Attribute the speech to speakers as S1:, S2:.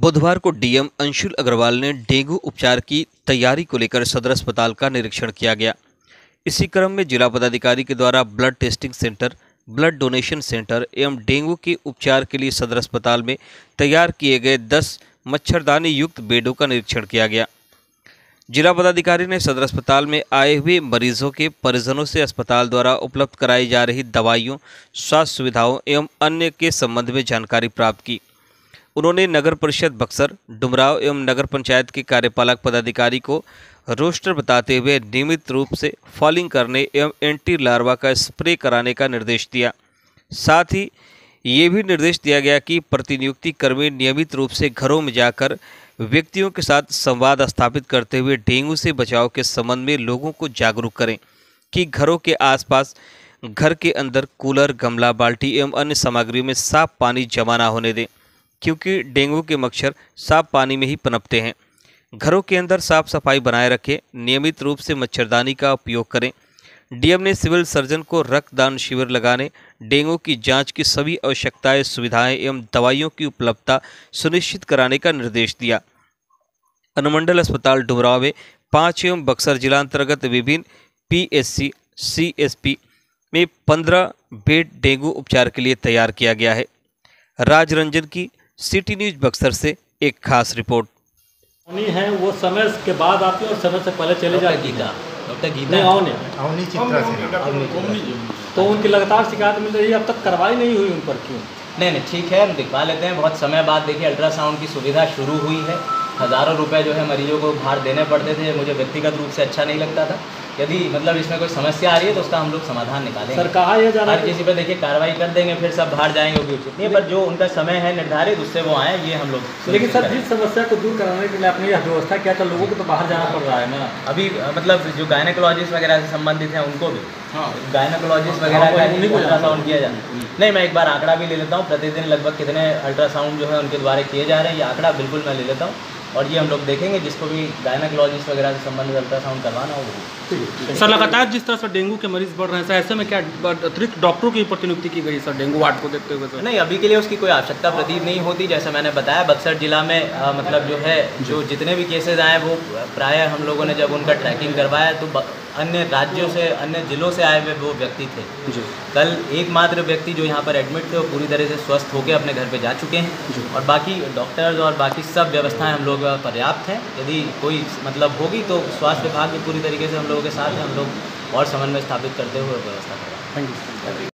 S1: बुधवार को डीएम अंशुल अग्रवाल ने डेंगू उपचार की तैयारी को लेकर सदर अस्पताल का निरीक्षण किया गया। इसी क्रम में जिला पदाधिकारी के द्वारा blood testing centre, blood donation centre एवं डेंगू के उपचार के लिए सदर अस्पताल में तैयार किए गए 10 मच्छरदानी युक्त बेडों का निरीक्षण किया गया। जिला पदाधिकारी ने सदर अस्पताल में आए हुए मरीजों के परिजनों से अस्पताल द्वारा उपलब्ध कराई जा रही दवाइयों, स्वास्थ्य सुविधाओं एवं अन्य के संबंध में जानकारी प्राप्त की। उन्होंने नगर परिषद बक्सर, डुमराव एवं नगर पंचायत के कार्यपालक पदाधिकारी को रोस्टर बताते हुए नियमित रूप से फॉलिंग करने एवं एंटी लार्वा का स्प्रे कराने का निर्देश दिया। साथ ही ये भी निर्देश दिया गया कि प्रतिनियुक्ति कर्मी नियमित रूप से घरों में जाकर व्यक्तियों के साथ संवाद स्थापित करते हुए डेंगू से बचाव के संबंध में लोगों को जागरूक करें कि घरों के आसपास, घर के अंदर कूलर, गमला, बाल्टी एवं अन्य सामग्रियों में साफ पानी जमा ना होने दें, क्योंकि डेंगू के मच्छर साफ पानी में ही पनपते हैं। घरों के अंदर साफ सफाई बनाए रखें, नियमित रूप से मच्छरदानी का उपयोग करें। डीएम ने सिविल सर्जन को रक्तदान शिविर लगाने, डेंगू की जांच की सभी आवश्यकताएं, सुविधाएं एवं दवाइयों की उपलब्धता सुनिश्चित कराने का निर्देश दिया। अनुमंडल अस्पताल डुमराव में 5 एवं बक्सर जिला अंतर्गत विभिन्न पीएससी, सीएसपी में 15 बेड डेंगू उपचार के लिए तैयार किया गया है। राजरंजन की सिटी न्यूज बक्सर से एक खास रिपोर्ट।
S2: है वो समय के बाद आती है और समय से पहले चले जाती है।
S3: डॉक्टर गीता
S4: अवनी चित्रा से
S2: तो उनकी लगातार शिकायत मिल रही है, अब तक कार्रवाई नहीं हुई उन पर, क्यों?
S3: नहीं ठीक है, हम दिखवा लेते हैं। बहुत समय बाद देखिए अल्ट्रासाउंड की सुविधा शुरू हुई है। हज़ारों रुपए जो है मरीजों को बाहर देने पड़ते थे, मुझे व्यक्तिगत रूप से अच्छा नहीं लगता था। यदि मतलब इसमें कोई समस्या आ रही है तो उसका हम लोग समाधान निकालेंगे।
S2: सर कहा यह जाना
S3: हर किसी पर देखिए कार्रवाई कर देंगे, फिर सब बाहर जाएंगे, वो भी उचित नहीं है। पर जो उनका समय है निर्धारित, उससे वो आए, ये हम लोग।
S2: लेकिन सर जिस समस्या को दूर कराने के लिए आपने यह व्यवस्था किया था, लोगों को तो बाहर जाना पड़ रहा है ना
S3: अभी। मतलब जो गायनेकोलॉजिस्ट वगैरह से संबंधित हैं उनको भी, गायनेकोलॉजिस्ट वगैरह का अल्ट्रासाउंड किया जाए। नहीं, मैं एक बार आंकड़ा भी ले लेता हूँ, प्रतिदिन लगभग कितने अल्ट्रासाउंड जो है उनके द्वारा किए जा रहे हैं, ये आंकड़ा बिल्कुल मैं ले लेता हूँ। और ये हम लोग देखेंगे, जिसको भी गायनेकोलॉजिस्ट वगैरह से संबंधित अल्ट्रासाउंड करवाना हो।
S5: सर लगातार जिस तरह से डेंगू के मरीज बढ़ रहे हैं, ऐसे में क्या अतिरिक्त डॉक्टरों की प्रतिनियुक्ति की गई सर डेंगू वार्ड को देखते हुए? सर
S3: नहीं, अभी के लिए उसकी कोई आवश्यकता प्रतीत नहीं होती। जैसे मैंने बताया, बक्सर जिला में मतलब जो है जो जितने भी केसेज आए वो प्रायः हम लोगों ने जब उनका ट्रैकिंग करवाया तो अन्य राज्यों से, अन्य जिलों से आए हुए वो व्यक्ति थे जी। कल एकमात्र व्यक्ति जो यहाँ पर एडमिट थे वो पूरी तरह से स्वस्थ होकर अपने घर पे जा चुके हैं और बाकी डॉक्टर्स और बाकी सब व्यवस्थाएं हम लोग पर्याप्त हैं। यदि कोई मतलब होगी तो स्वास्थ्य विभाग भी पूरी तरीके से हम लोगों के साथ हैं। हम लोग और समन्वय स्थापित करते हुए व्यवस्था करें।
S5: Thank you.